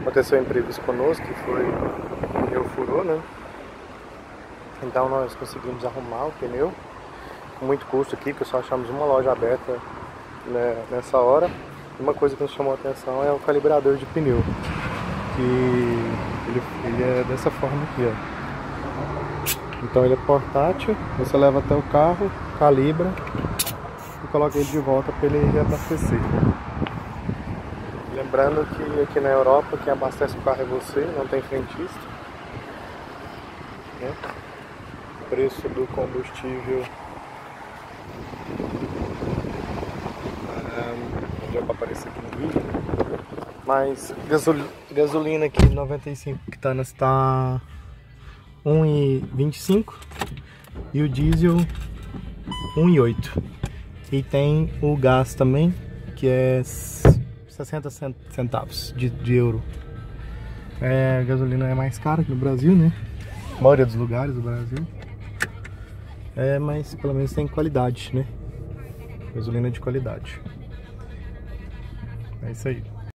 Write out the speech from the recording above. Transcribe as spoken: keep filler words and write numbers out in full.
aconteceu um imprevisto conosco, que foi o pneu furou, né? Então nós conseguimos arrumar o pneu com muito custo aqui, porque só achamos uma loja aberta, né, nessa hora. Uma coisa que nos chamou a atenção é o calibrador de pneu, que ele, ele é dessa forma aqui, ó. Então ele é portátil, você leva até o carro, calibra e coloca ele de volta para ele reabastecer. Lembrando que aqui na Europa quem abastece o carro é você, não tem frentista, né? O preço do combustível um, já vai aparecer aqui no vídeo, mas gasol, gasolina aqui noventa e cinco que tá está um e vinte e cinco e o diesel um e oito. E tem o gás também, que é sessenta centavos de, de euro. É, a gasolina é mais cara aqui no Brasil, né? A maioria dos lugares do Brasil. É, mas pelo menos tem qualidade, né? Gasolina de qualidade. É isso aí.